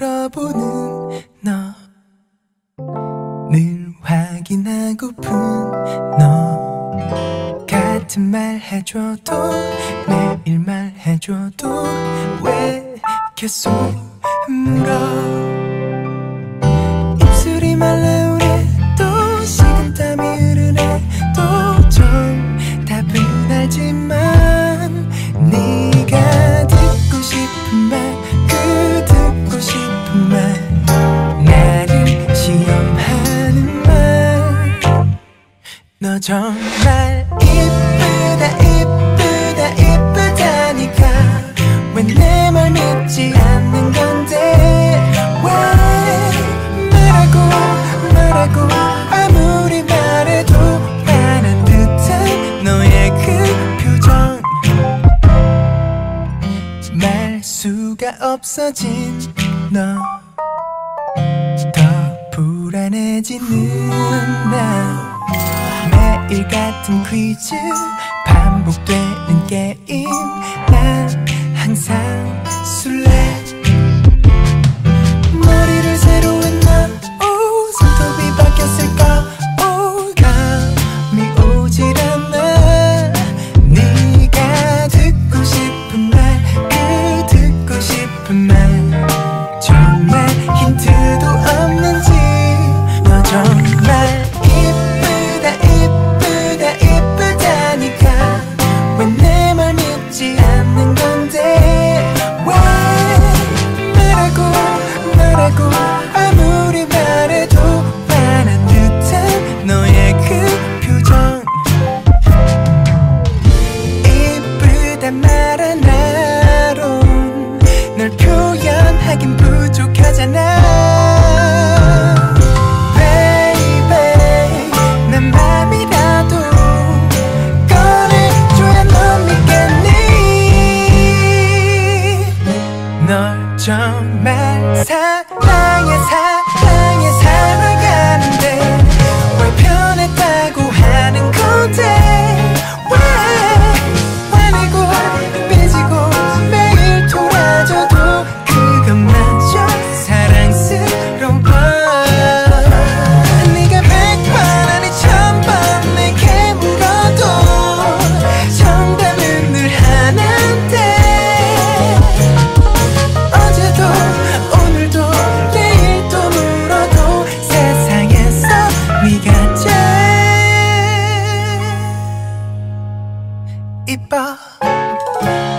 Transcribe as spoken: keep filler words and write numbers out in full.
물어보는 너, 늘 확인하고픈 너, 같은 말 해줘도 매일 말해줘도 왜 계속 물어. 입술이 말라오래도 식은땀이 흐르래도 정답은 알지만 네가 듣고 싶은 말, 그 듣고 싶은 말, 나를 시험하는 말. 너 정말 이쁘다 이쁘다 이쁘다니까 왜 내 말 믿지 않는 건데. 왜 말하고 말하고 아무리 말해도 화난 듯한 너의 그 표정, 말 수가 없어진 너, 더 불안해지는 나. 매일 같은 퀴즈 반복되는 게임, 난 항상 술래. 머리를 새로 했나? 오, 손톱이 바뀌었을까? 오, 감이 오질 않아. 네가 듣고 싶은 말, 그 듣고 싶은 말, 정말 힌트도 없는지. 너 정말 이쁘다 이쁘다 이쁘다니까 왜 내 말 믿지 않는 건데. 왜 말하고 말하고 아무리 말해도 화난 듯한 너의 그 표정, 이쁘단 말 하나로 널 표현하긴 부족하잖아. 널 정말 사랑해 사랑해 살아가는데 왜 변했다고 하는 건데. 왜 화내고 삐지고 매일 돌아줘도 그것마저 사랑스러워. 네가 백 번 아니 천 번 내게 물어도 정답은 늘 하나인데. 오늘도 내일도 물어도 세상에서 네가 제일 이뻐.